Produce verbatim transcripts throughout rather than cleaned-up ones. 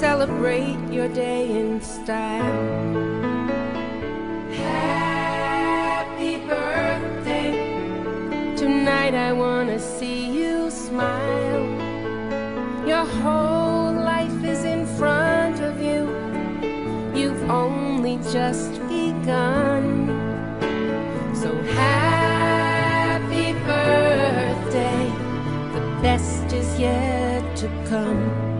celebrate your day in style. Happy birthday. Tonight I wanna see you smile. Your whole life is in front of you. You've only just begun. So happy birthday. The best is yet to come.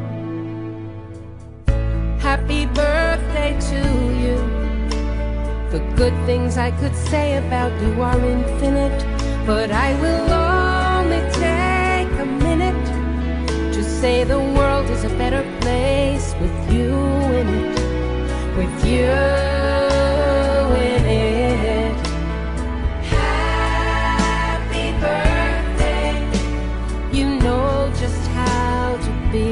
Happy birthday to you. The good things I could say about you are infinite, but I will only take a minute to say the world is a better place with you in it, with you in it. Happy birthday. You know just how to be.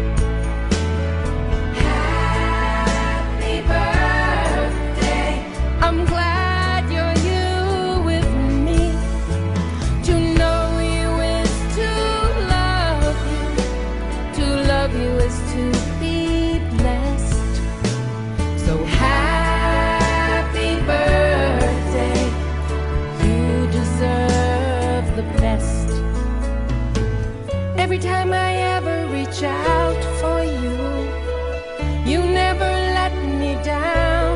Happy birthday. I'm glad you're you with me. To know you is to love you. To love you is to be blessed. So happy birthday. You deserve the best. Every time I ever reach out for you, you never let me down.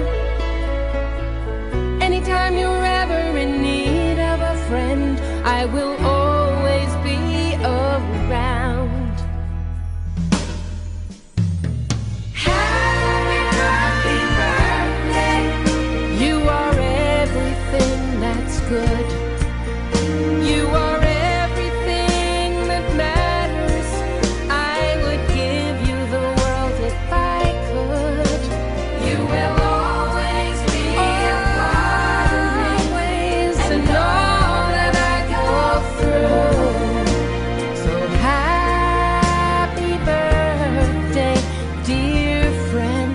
Anytime you're ever in need of a friend, I will always be around. Happy birthday. You are everything that's good. You are everything that matters. I would give you the world if I could. You will always be a part of me, and all that I go through. So happy birthday, dear friend.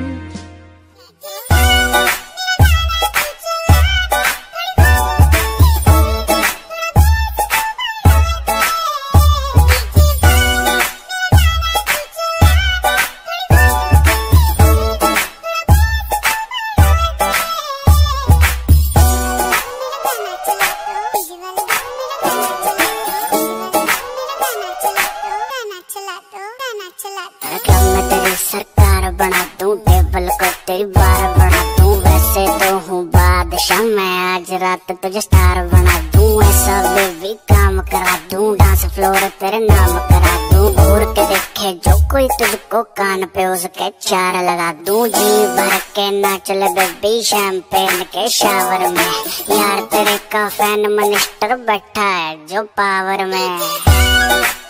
Club में तेरी सरकार बना दूं, table को तेरी बार बना दूं। वैसे तो हूँ बादशाह मैं, आज रात तुझे स्टार बना दूं। ऐसा बेबी काम करा दूं, डांस फ्लोर तेरे नाम करा दूं। घूर के देखे जो कोई तुझको, कान पे उसके चार लगा दूं। जी भर के नाच ले बेबी शैंपेन के शावर में। यार तेरे का फैन मिनिस्टर बैठा है जो पावर में।